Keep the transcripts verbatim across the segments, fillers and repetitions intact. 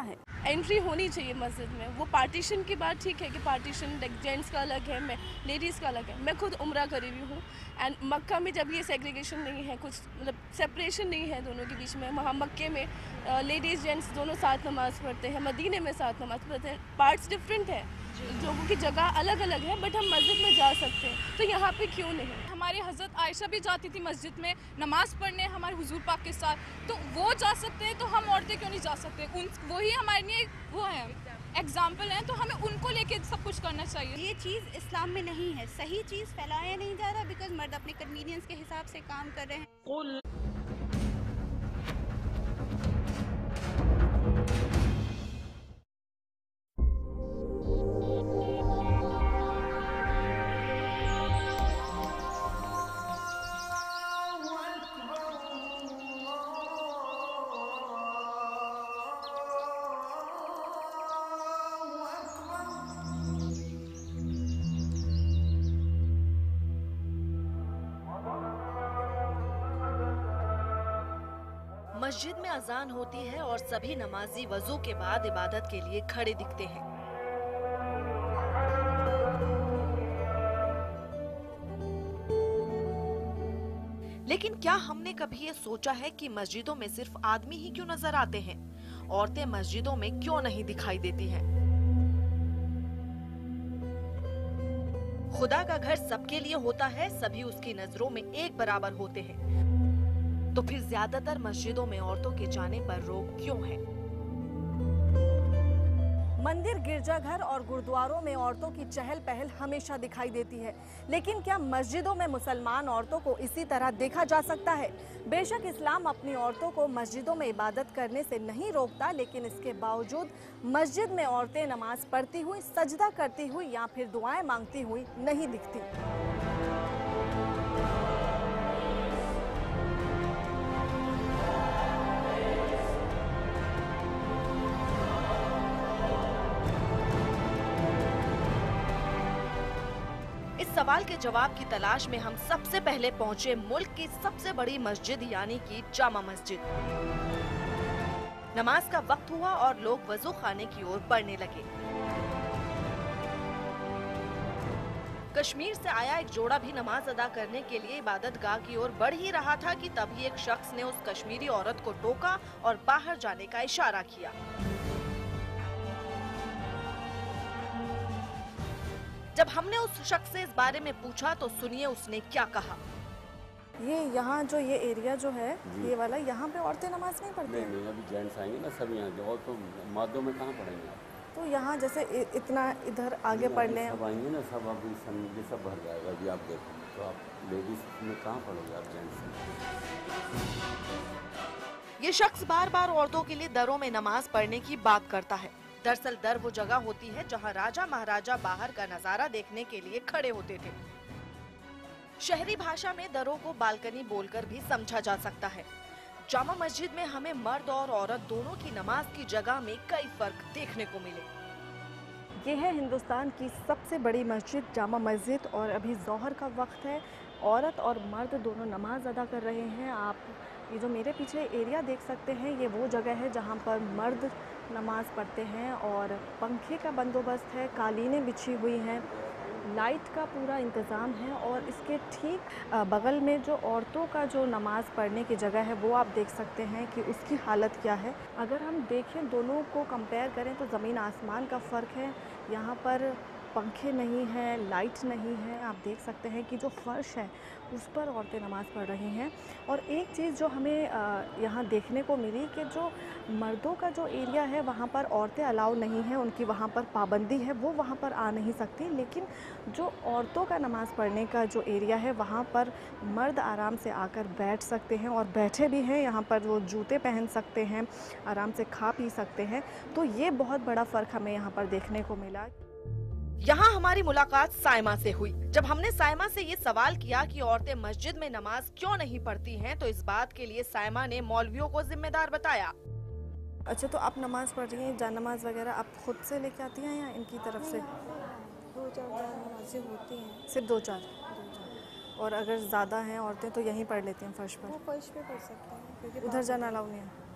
है। एंट्री होनी चाहिए मस्जिद में। वो पार्टीशन की बात ठीक है कि पार्टीशन जेंट्स का अलग है, मैं लेडीज़ का अलग है। मैं खुद उम्रा करी हुई हूँ एंड मक्का में जब ये सेग्रीगेशन नहीं है, कुछ मतलब सेपरेशन नहीं है दोनों के बीच में, वहाँ मक्के में लेडीज़ जेंट्स दोनों साथ नमाज़ पढ़ते हैं, मदीने में साथ नमाज़ पढ़ते हैं। पार्ट्स डिफरेंट है, लोगों की जगह अलग अलग है, बट हम मस्जिद में जा सकते हैं, तो यहाँ पे क्यों नहीं? हमारी हज़रत आयशा भी जाती थी मस्जिद में नमाज़ पढ़ने हमारे हुजूर पाक के साथ, तो वो जा सकते हैं तो हम औरतें क्यों नहीं जा सकते? उन वही हमारे लिए वो है, एग्जाम्पल हैं, तो हमें उनको लेके सब कुछ करना चाहिए। ये चीज़ इस्लाम में नहीं है, सही चीज़ फैलाया नहीं जा रहा बिकॉज मर्द अपने कन्वीनियंस के हिसाब से काम कर रहे हैं। मस्जिद में अजान होती है और सभी नमाजी वजू के बाद इबादत के लिए खड़े दिखते हैं। लेकिन क्या हमने कभी ये सोचा है कि मस्जिदों में सिर्फ आदमी ही क्यों नजर आते हैं? औरतें मस्जिदों में क्यों नहीं दिखाई देती हैं? खुदा का घर सबके लिए होता है, सभी उसकी नजरों में एक बराबर होते हैं, तो फिर ज्यादातर मस्जिदों में औरतों के जाने पर रोक क्यों है? मंदिर, गिरजाघर और गुरुद्वारों में औरतों की चहल पहल हमेशा दिखाई देती है, लेकिन क्या मस्जिदों में मुसलमान औरतों को इसी तरह देखा जा सकता है? बेशक इस्लाम अपनी औरतों को मस्जिदों में इबादत करने से नहीं रोकता, लेकिन इसके बावजूद मस्जिद में औरतें नमाज पढ़ती हुई, सजदा करती हुई या फिर दुआएं मांगती हुई नहीं दिखती। सवाल के जवाब की तलाश में हम सबसे पहले पहुंचे मुल्क की सबसे बड़ी मस्जिद यानी कि जामा मस्जिद। नमाज का वक्त हुआ और लोग वजू खाने की ओर बढ़ने लगे। कश्मीर से आया एक जोड़ा भी नमाज अदा करने के लिए इबादत गाह की ओर बढ़ ही रहा था कि तभी एक शख्स ने उस कश्मीरी औरत को टोका और बाहर जाने का इशारा किया। जब हमने उस शख्स से इस बारे में पूछा तो सुनिए उसने क्या कहा। ये यहाँ जो ये एरिया जो है ये वाला, यहाँ पे औरतें नमाज नहीं पढ़ती? नहीं नहीं, अभी जेंट्स आएंगे ना सब यहाँ के, और तो मर्दों में कहाँ पढ़ेंगे आप? तो यहाँ जैसे इतना इधर आगे पढ़ लें, सब आएंगे ना, सब अभी ये सब भर जाएगा। अभी आप देखो तो आप लेडीज में कहाँ पढ़ोगे आप जेंट्स में? ये शख्स बार बार औरतों के लिए दरों में नमाज पढ़ने की बात करता है। दरअसल दर वो जगह होती है जहां राजा महाराजा बाहर का नजारा देखने के लिए खड़े होते थे। शहरी भाषा में दरों को बालकनी बोलकर भी समझा जा सकता है। जामा मस्जिद में हमें मर्द और औरत दोनों की नमाज की जगह में कई फर्क देखने को मिले। ये है हिंदुस्तान की सबसे बड़ी मस्जिद जामा मस्जिद और अभी ज़ोहर का वक्त है। औरत और मर्द दोनों नमाज अदा कर रहे हैं। आप ये जो मेरे पीछे एरिया देख सकते हैं, ये वो जगह है जहाँ पर मर्द नमाज पढ़ते हैं और पंखे का बंदोबस्त है, कालीनें बिछी हुई हैं, लाइट का पूरा इंतज़ाम है और इसके ठीक बगल में जो औरतों का जो नमाज़ पढ़ने की जगह है वो आप देख सकते हैं कि उसकी हालत क्या है। अगर हम देखें, दोनों को कंपेयर करें तो ज़मीन आसमान का फ़र्क है। यहाँ पर पंखे नहीं हैं, लाइट नहीं है। आप देख सकते हैं कि जो फ़र्श है उस पर औरतें नमाज़ पढ़ रही हैं। और एक चीज़ जो हमें यहाँ देखने को मिली कि जो मर्दों का जो एरिया है वहाँ पर औरतें अलाउ नहीं है, उनकी वहाँ पर पाबंदी है, वो वहाँ पर आ नहीं सकती। लेकिन जो औरतों का नमाज़ पढ़ने का जो एरिया है वहाँ पर मर्द आराम से आकर बैठ सकते हैं और बैठे भी हैं। यहाँ पर वो जूते पहन सकते हैं, आराम से खा पी सकते हैं। तो ये बहुत बड़ा फ़र्क हमें यहाँ पर देखने को मिला। यहाँ हमारी मुलाकात साइमा से हुई। जब हमने साइमा से ये सवाल किया कि औरतें मस्जिद में नमाज क्यों नहीं पढ़ती हैं, तो इस बात के लिए साइमा ने मौलवियों को जिम्मेदार बताया। अच्छा, तो आप नमाज पढ़ रही हैं, जान नमाज वगैरह आप खुद से लेके आती हैं या इनकी तरफ से? दो चार नमाजें होती हैं। सिर्फ दो चार? और अगर ज़्यादा हैं औरतें तो यहीं पढ़ लेती हैं फर्श पर? वो फर्श पे पढ़ सकते हैं, क्योंकि उधर जाना अलाउ नहीं है?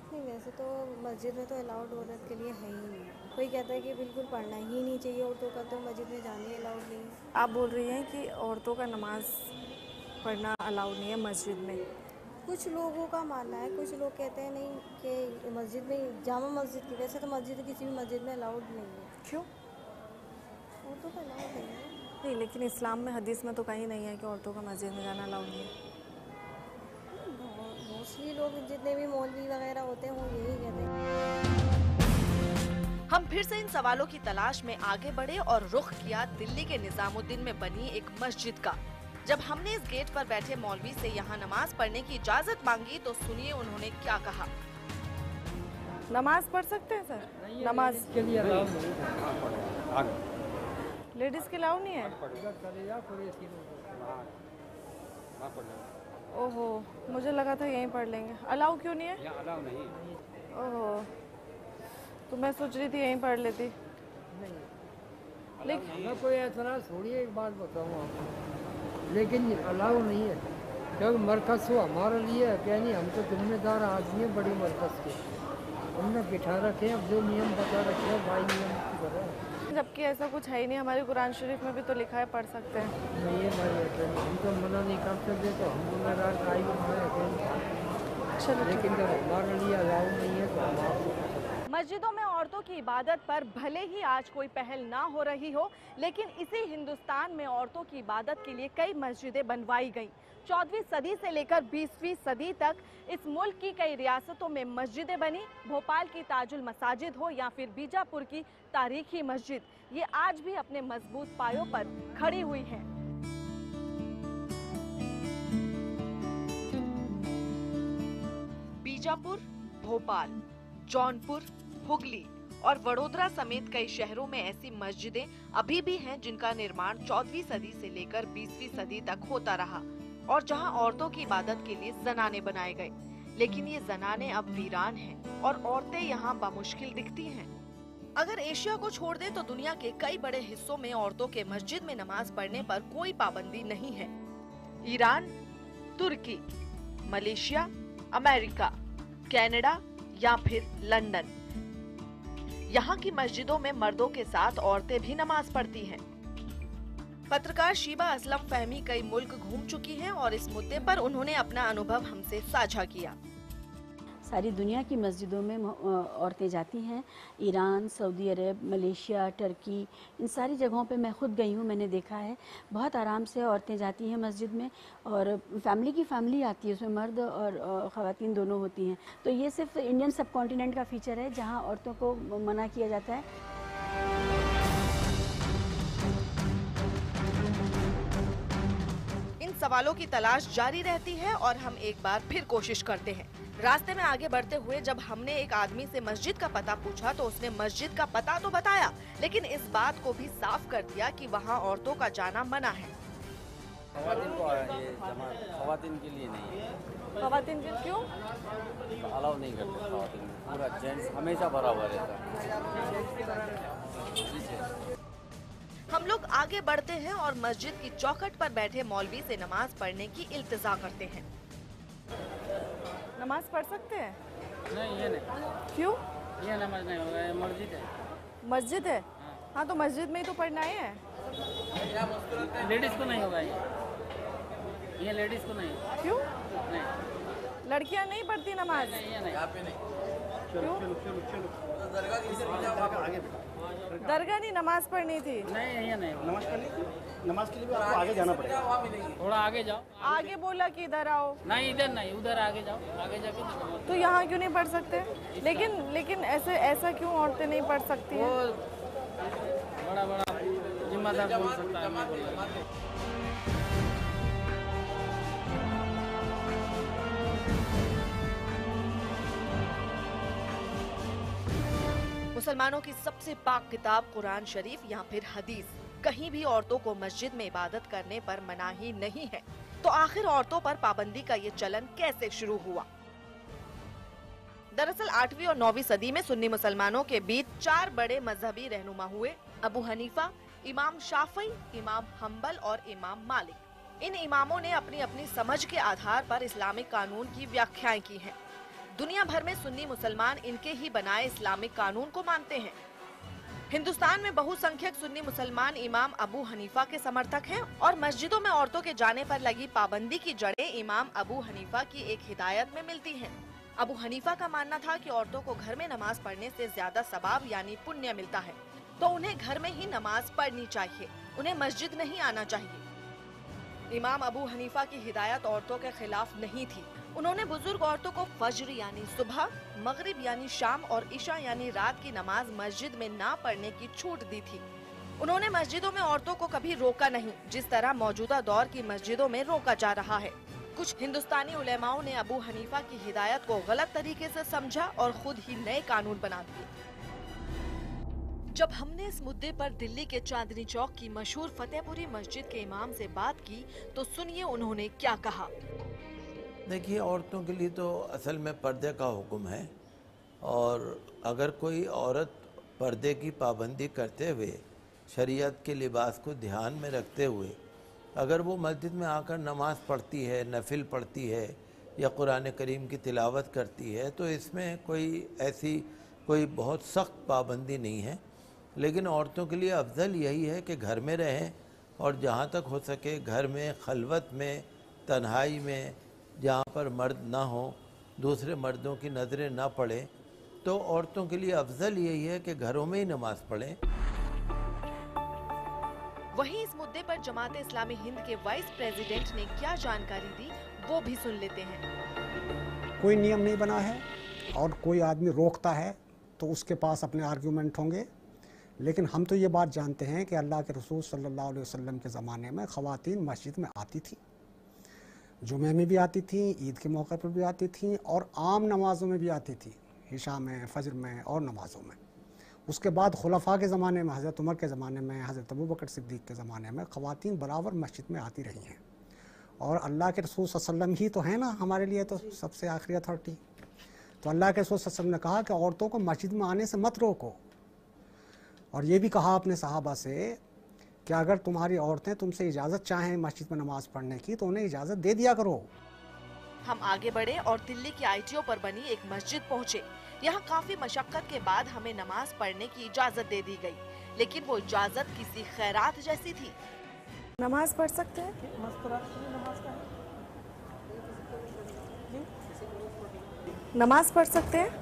नहीं, वैसे तो मस्जिद में तो अलाउड औरत के लिए है ही नहीं। कोई कहता है कि बिल्कुल पढ़ना ही नहीं चाहिए औरतों का, तो मस्जिद में जाने अलाउड नहीं है। आप बोल रही हैं कि औरतों का नमाज पढ़ना अलाउड नहीं है मस्जिद में? कुछ लोगों का मानना है, कुछ लोग कहते हैं नहीं कि मस्जिद में, जामा मस्जिद की, वैसे तो मस्जिद किसी भी मस्जिद में अलाउड नहीं है। क्यों? औरतों का अलाउड नहीं है। नहीं, लेकिन इस्लाम में हदीस में तो कहीं नहीं है कि औरतों का मस्जिद में जाना अलाउड नहीं है। मोस्टली लोग जितने भी मौलवी वगैरह होते हैं वो यही कहते हैं। हम फिर से इन सवालों की तलाश में आगे बढ़े और रुख किया दिल्ली के निजामुद्दीन में बनी एक मस्जिद का। जब हमने इस गेट पर बैठे मौलवी से यहाँ नमाज पढ़ने की इजाजत मांगी तो सुनिए उन्होंने क्या कहा। नमाज पढ़ सकते हैं सर? नमाज के लिए लेडीज के अलाउ नहीं है? ओहो, मुझे लगा था यहीं पढ़ लेंगे। अलाउ क्यों नहीं है? अलाउ नहीं है। ओहो, तो मैं सोच रही थी यहीं पढ़ लेती। लेकिन मैं कोई एतराज़ थोड़ी एक बात बताऊँ आपको, लेकिन अलाउ नहीं है क्योंकि मरकज़ तो हमारे लिए है क्या नहीं, हम तो जिम्मेदार आदमी हैं बड़ी मरकज़ के, हमने बिठा रखे हैं, अब जो नियम बता रखे हैं भाई नियम की तरह। जबकि ऐसा कुछ है ही नहीं, हमारे कुरान शरीफ में भी तो लिखा है पढ़ सकते हैं। नहीं है भाई, हम तो मना नहीं कर सकते, तो हम जिम्मेदार का ही चलो, लेकिन जब हमारे लिए अलाउ नहीं है तो हम आपको। मस्जिदों में औरतों की इबादत पर भले ही आज कोई पहल ना हो रही हो, लेकिन इसी हिंदुस्तान में औरतों की इबादत के लिए कई मस्जिदें बनवाई गईं। चौदहवीं सदी से लेकर बीसवीं सदी तक इस मुल्क की कई रियासतों में मस्जिदें बनी। भोपाल की ताजुल मसाजिद हो या फिर बीजापुर की तारीखी मस्जिद, ये आज भी अपने मजबूत पायों पर खड़ी हुई हैं। बीजापुर, भोपाल, जौनपुर, हुगली और वडोदरा समेत कई शहरों में ऐसी मस्जिदें अभी भी हैं जिनका निर्माण चौदहवीं सदी से लेकर बीसवीं सदी तक होता रहा और जहां औरतों की इबादत के लिए जनाने बनाए गए। लेकिन ये जनाने अब वीरान हैं और औरतें यहाँ बामुश्किल दिखती हैं। अगर एशिया को छोड़ दें तो दुनिया के कई बड़े हिस्सों में औरतों के मस्जिद में नमाज पढ़ने पर कोई पाबंदी नहीं है। ईरान, तुर्की, मलेशिया, अमेरिका, कनाडा या फिर लंदन, यहाँ की मस्जिदों में मर्दों के साथ औरतें भी नमाज पढ़ती हैं। पत्रकार शीबा असलम फहमी कई मुल्क घूम चुकी हैं और इस मुद्दे पर उन्होंने अपना अनुभव हमसे साझा किया। सारी दुनिया की मस्जिदों में औरतें जाती हैं। ईरान, सऊदी अरब, मलेशिया, टर्की, इन सारी जगहों पे मैं खुद गई हूँ, मैंने देखा है। बहुत आराम से औरतें जाती हैं मस्जिद में और फैमिली की फैमिली आती है, उसमें मर्द और ख़वातीन दोनों होती हैं। तो ये सिर्फ इंडियन सब कॉन्टिनेंट का फीचर है जहाँ औरतों को मना किया जाता है। इन सवालों की तलाश जारी रहती है और हम एक बार फिर कोशिश करते हैं। रास्ते में आगे बढ़ते हुए जब हमने एक आदमी से मस्जिद का पता पूछा तो उसने मस्जिद का पता तो बताया, लेकिन इस बात को भी साफ कर दिया कि वहाँ औरतों का जाना मना है। खवातीन को ये जमा खवातीन के लिए नहीं है। खवातीन के क्यों? अलाउ नहीं करते खवातीन, पूरा जेंट्स हमेशा भरा हुआ रहता है। हम लोग आगे बढ़ते हैं और मस्जिद की चौखट पर बैठे मौलवी से नमाज पढ़ने की इल्तिजा करते हैं। नमाज पढ़ सकते हैं? नहीं, ये नहीं। क्यों? ये नमाज नहीं होगा, ये मस्जिद है। मस्जिद है? हाँ, तो मस्जिद में ही तो पढ़ना है। लेडीज को नहीं होगा ये, ये लेडीज को नहीं। क्यों? नहीं, लड़कियाँ नहीं पढ़ती नमाज? नहीं, ये नहीं। यहाँ पे नहीं। क्यों? चलो चलो चलो दरगाह नहीं, नमाज पढ़नी थी। नहीं, ये नहीं। नमाज पढ़नी थी, नमाज के लिए आपको आगे जाना पड़ेगा। थोड़ा आगे जाओ। आगे बोला कि इधर आओ। नहीं, इधर नहीं, उधर आगे जाओ, आगे जाके। तो यहाँ क्यों नहीं पढ़ सकते? लेकिन लेकिन ऐसे ऐसा क्यों औरतें नहीं पढ़ सकती हैं? बड़ा बड़ा जिम्मेदार बोल सकता है। मुसलमानों की सबसे पाक किताब कुरान शरीफ या फिर हदीस, कहीं भी औरतों को मस्जिद में इबादत करने पर मनाही नहीं है। तो आखिर औरतों पर पाबंदी का ये चलन कैसे शुरू हुआ? दरअसल आठवीं और नौवीं सदी में सुन्नी मुसलमानों के बीच चार बड़े मजहबी रहनुमा हुए। अबू हनीफा, इमाम शाफई, इमाम हम्बल और इमाम मालिक। इन इमामों ने अपनी अपनी समझ के आधार पर इस्लामिक कानून की व्याख्याएं की हैं। दुनिया भर में सुन्नी मुसलमान इनके ही बनाए इस्लामिक कानून को मानते हैं। हिंदुस्तान में बहुसंख्यक सुन्नी मुसलमान इमाम अबू हनीफा के समर्थक हैं और मस्जिदों में औरतों के जाने पर लगी पाबंदी की जड़ें इमाम अबू हनीफा की एक हिदायत में मिलती हैं। अबू हनीफा का मानना था कि औरतों को घर में नमाज पढ़ने से ज्यादा सवाब यानी पुण्य मिलता है, तो उन्हें घर में ही नमाज पढ़नी चाहिए, उन्हें मस्जिद नहीं आना चाहिए। इमाम अबू हनीफा की हिदायत औरतों के खिलाफ नहीं थी। उन्होंने बुजुर्ग औरतों को फज्र यानी सुबह, मगरिब यानी शाम और इशा यानी रात की नमाज मस्जिद में ना पढ़ने की छूट दी थी। उन्होंने मस्जिदों में औरतों को कभी रोका नहीं, जिस तरह मौजूदा दौर की मस्जिदों में रोका जा रहा है। कुछ हिंदुस्तानी उलेमाओं ने अबू हनीफा की हिदायत को गलत तरीके से समझा और खुद ही नए कानून बना दिए। जब हमने इस मुद्दे पर दिल्ली के चांदनी चौक की मशहूर फतेहपुरी मस्जिद के इमाम से बात की तो सुनिए उन्होंने क्या कहा। देखिए, औरतों के लिए तो असल में पर्दे का हुक्म है और अगर कोई औरत पर्दे की पाबंदी करते हुए शरीयत के लिबास को ध्यान में रखते हुए अगर वो मस्जिद में आकर नमाज पढ़ती है, नफिल पढ़ती है या कुरान करीम की तिलावत करती है तो इसमें कोई ऐसी कोई बहुत सख्त पाबंदी नहीं है। लेकिन औरतों के लिए अफजल यही है कि घर में रहें और जहाँ तक हो सके घर में खलवत में, तन्हाई में, जहाँ पर मर्द ना हो, दूसरे मर्दों की नज़रें ना पड़ें, तो औरतों के लिए अफजल यही है कि घरों में ही नमाज पढ़ें। वहीं इस मुद्दे पर जमात इस्लामी हिंद के वाइस प्रेसिडेंट ने क्या जानकारी दी वो भी सुन लेते हैं। कोई नियम नहीं बना है और कोई आदमी रोकता है तो उसके पास अपने आर्ग्यूमेंट होंगे, लेकिन हम तो ये बात जानते हैं कि अल्लाह के रसूल सल्लल्लाहु अलैहि वसल्लम के ज़माने में ख़वातीन मस्जिद में आती थी, जुमे में भी आती थी, ईद के मौके पर भी आती थी और आम नमाज़ों में भी आती थी, इशा में, फजर में और नमाज़ों में। उसके बाद खुलफा के ज़माने में, हज़रत उमर के ज़माने में, हज़रत अबू बकर सिद्दीक़ के ज़माने में ख़वातीन बराबर मस्जिद में आती रही हैं और अल्लाह के रसूल सल्लल्लाहु अलैहि वसल्लम ही तो है ना हमारे लिए तो सबसे आखिरी अथॉरिटी। तो अल्लाह के रसूल सल्लल्लाहु अलैहि वसल्लम ने कहा कि औरतों को मस्जिद में आने से मत रोको और ये भी कहा अपने सहाबा से कि अगर तुम्हारी औरतें तुमसे इजाज़त चाहें मस्जिद में नमाज पढ़ने की तो उन्हें इजाज़त दे दिया करो। हम आगे बढ़े और दिल्ली की आई टी ओ पर बनी एक मस्जिद पहुँचे। यहाँ काफी मशक्कत के बाद हमें नमाज पढ़ने की इजाज़त दे दी गई, लेकिन वो इजाज़त किसी खैरात जैसी थी। नमाज पढ़ सकते हैं? नमाज पढ़ सकते हैं?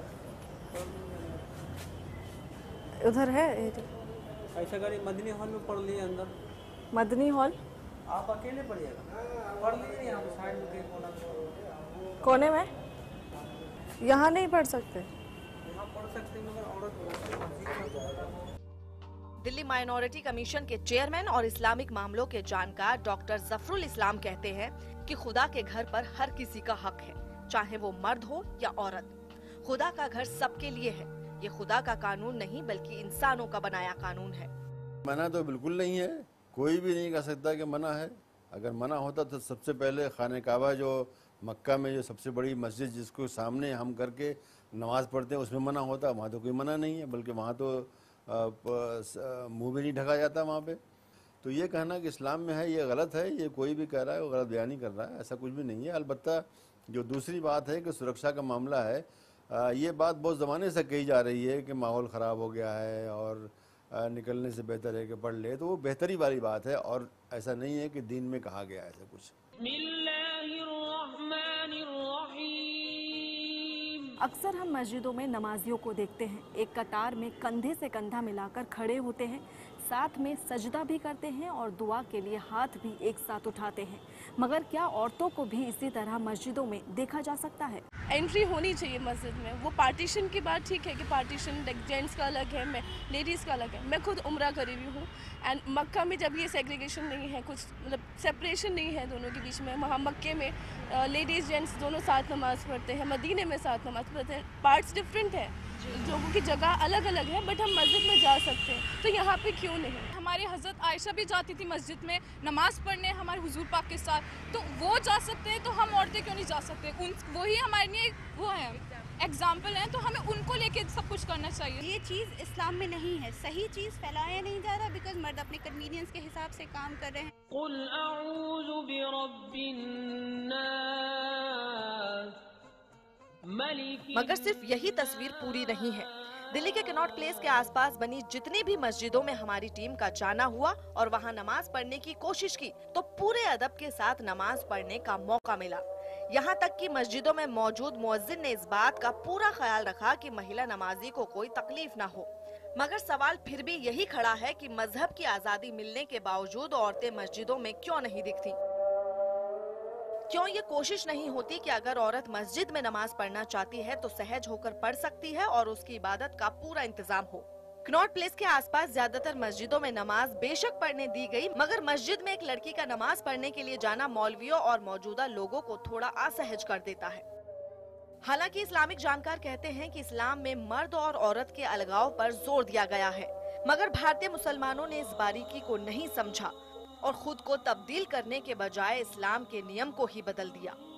उधर है ऐसा करिए, मदनी हॉल में पढ़ लिए अंदर। मदनी हॉल आप अकेले पढ़िएगा, पढ़ लीजिए यहाँ पे साइड में कोना में। कोने में? यहाँ नहीं पढ़ सकते? यहाँ पढ़ सकते हैं मगर औरत। दिल्ली माइनॉरिटी कमीशन के चेयरमैन और इस्लामिक मामलों के जानकार डॉक्टर जफरुल इस्लाम कहते हैं कि खुदा के घर पर हर किसी का हक है, चाहे वो मर्द हो या औरत। खुदा का घर सबके लिए है। ये खुदा का कानून नहीं बल्कि इंसानों का बनाया कानून है। मना तो बिल्कुल नहीं है, कोई भी नहीं कह सकता कि मना है। अगर मना होता तो सबसे पहले खाने काबा जो मक्का में जो सबसे बड़ी मस्जिद जिसको सामने हम करके नमाज पढ़ते हैं उसमें मना होता, वहाँ तो कोई मना नहीं है, बल्कि वहाँ तो मुंह भी नहीं ढका जाता वहाँ पे। तो ये कहना कि इस्लाम में है ये गलत है, ये कोई भी कह रहा है वो गलत बयानी कर रहा है, ऐसा कुछ भी नहीं है। अलबत्ता जो दूसरी बात है कि सुरक्षा का मामला है, ये बात बहुत ज़माने से कही जा रही है कि माहौल ख़राब हो गया है और निकलने से बेहतर है कि पढ़ ले, तो वो बेहतरी वाली बात है और ऐसा नहीं है कि दीन में कहा गया है ऐसा कुछ। अक्सर हम मस्जिदों में नमाजियों को देखते हैं, एक कतार में कंधे से कंधा मिलाकर खड़े होते हैं, साथ में सजदा भी करते हैं और दुआ के लिए हाथ भी एक साथ उठाते हैं। मगर क्या औरतों को भी इसी तरह मस्जिदों में देखा जा सकता है? एंट्री होनी चाहिए मस्जिद में। वो पार्टीशन की बात ठीक है कि पार्टीशन जेंट्स का अलग है, मैं लेडीज़ का अलग है। मैं खुद उम्रा करी हुई हूँ एंड मक्का में जब ये सेग्रीगेशन नहीं है, कुछ मतलब सेपरेशन नहीं है दोनों के बीच में, वहाँ मक्के में लेडीज़ जेंट्स दोनों साथ नमाज़ पढ़ते हैं, मदीने में साथ नमाज़ पढ़ते हैं। पार्ट्स डिफरेंट है, लोगों की जगह अलग अलग है, बट हम मस्जिद में जा सकते हैं, तो यहाँ पे क्यों नहीं? हमारी हज़रत आयशा भी जाती थी मस्जिद में नमाज़ पढ़ने हमारे हुजूर पाक के साथ, तो वो जा सकते हैं तो हम औरतें क्यों नहीं जा सकते? उन वही हमारे लिए वो है, एग्जाम्पल हैं, तो हमें उनको लेके सब कुछ करना चाहिए। ये चीज़ इस्लाम में नहीं है, सही चीज़ फैलाया नहीं जा रहा बिकॉज मर्द अपने कन्वीनियंस के हिसाब से काम कर रहे हैं। कुल अऊज़ु बिरब्बिन नास मगर सिर्फ यही तस्वीर पूरी नहीं है। दिल्ली के कनॉट प्लेस के आसपास बनी जितनी भी मस्जिदों में हमारी टीम का जाना हुआ और वहां नमाज पढ़ने की कोशिश की तो पूरे अदब के साथ नमाज पढ़ने का मौका मिला। यहाँ तक कि मस्जिदों में मौजूद मुअज्जिन ने इस बात का पूरा ख्याल रखा कि महिला नमाजी को कोई तकलीफ न हो। मगर सवाल फिर भी यही खड़ा है कि मजहब की आजादी मिलने के बावजूद औरतें मस्जिदों में क्यों नहीं दिखती? क्यों ये कोशिश नहीं होती कि अगर औरत मस्जिद में नमाज पढ़ना चाहती है तो सहज होकर पढ़ सकती है और उसकी इबादत का पूरा इंतजाम हो। कनॉट प्लेस के आसपास ज्यादातर मस्जिदों में नमाज बेशक पढ़ने दी गई, मगर मस्जिद में एक लड़की का नमाज पढ़ने के लिए जाना मौलवियों और मौजूदा लोगों को थोड़ा असहज कर देता है। हालांकि इस्लामिक जानकार कहते हैं कि इस्लाम में मर्द और औरत के अलगाव पर जोर दिया गया है, मगर भारतीय मुसलमानों ने इस बारीकी को नहीं समझा और खुद को तब्दील करने के बजाय इस्लाम के नियम को ही बदल दिया।